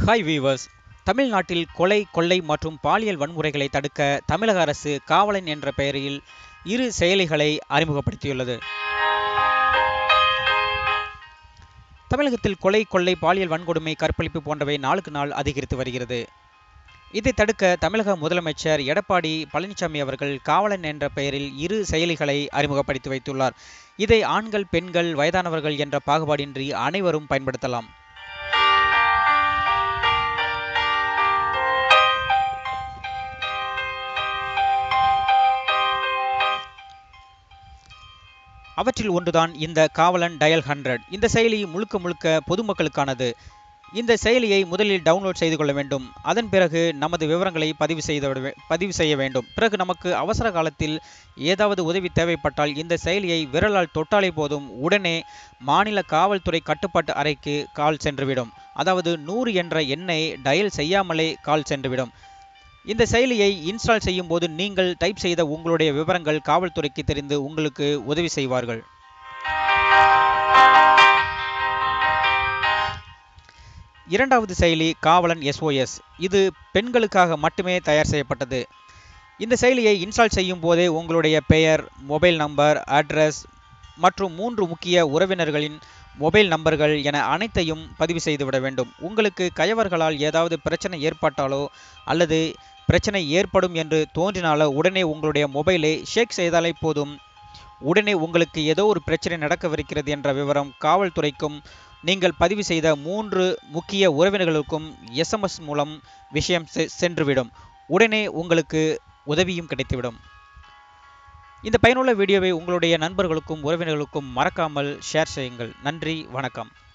Hi viewers. தமிழ்நாட்டில் கொலை, கொள்ளை மற்றும் பாலியல் வன்முறைகளை தடுக்க தமிழக அரசு காவலன் என்ற பெயரில் இரு செயலிகளை அறிமுகப்படுத்தியுள்ளது. தமிழகத்தில் கொலை, கொள்ளை, பாலியல் வன்கொடுமை, கற்பழிப்பு போன்றவை நாளுக்கு நாள் அதிகரித்து வருகிறது. இதை தடுக்க தமிழக முதலமைச்சர் எடப்பாடி பழனிசாமி அவர்கள் காவலன் என்ற பெயரில் இரு செயலிகளை அறிமுகப்படுத்தி வைத்துள்ளார். இதை ஆண்கள், பெண்கள், வயதானவர்கள் என்ற பாகுபாடின்றி அனைவரும் பயன்படுத்தலாம். அவற்றில் ஒன்றுதான் இந்த காவலன் டயல் 100. இந்த செயலி முழுக்க முழுக்க பொதுமக்களுக்கானது. இந்த செயலியை முதலில் டவுன்லோட் செய்து கொள்ள வேண்டும். அதன் பிறகு நமது விவரங்களை பதிவு செய்ய வேண்டும். பிறகு நமக்கு அவசர காலத்தில் ஏதாவது உதவி தேவைப்பட்டால் இந்த செயலியை விரலால் தொட்டாலே போதும், உடனே மாநில காவல்துறை கட்டுப்பாட்டு அறைக்கு கால் சென்றுவிடும். அதாவது 100 என்ற எண்ணை டயல் செய்யாமலே கால் சென்றுவிடும். இந்த செயலியை இன்ஸ்டால் செய்யும் போது நீங்கள் டைப் செய்த உங்களுடைய விவரங்கள் காவல்துறைக்கு தெரிந்து உங்களுக்கு உதவி செய்வார்கள். இரண்டாவது செயலி காவலன் SOS. இது பெண்களுக்காக மட்டுமே தயார் செய்யப்பட்டது. இந்த செயலியை இன்ஸ்டால் செய்யும் போதே உங்களுடைய பெயர், மொபைல் நம்பர், அட்ரஸ் மற்றும் 3 முக்கிய உறவினர்களின் மொபைல் நம்பர்கள் என அனைத்தையும் பதிவு செய்துவிட வேண்டும். உங்களுக்கு கயவர்களால் ஏதாவது பிரச்சனை ஏற்பட்டாலோ அல்லது பிரச்சனை ஏற்படும் என்று தோன்றினாலோ உடனே உங்களுடைய மொபைலை ஷேக் செய்தாலே போதும், உடனே உங்களுக்கு ஏதோ ஒரு பிரச்சனை நடக்கவிருக்கிறது என்ற விவரம் காவல்துறைக்கும் நீங்கள் பதிவு செய்த 3 முக்கிய உறவினர்களுக்கும் SMS மூலம் விஷயம் சென்றுவிடும். உடனே உங்களுக்கு உதவியும் கிடைத்துவிடும். இந்த பயனுள்ள வீடியோவை உங்களுடைய நண்பர்களுக்கும் உறவினர்களுக்கும் மறக்காமல் ஷேர் செய்யுங்கள். நன்றி, வணக்கம்.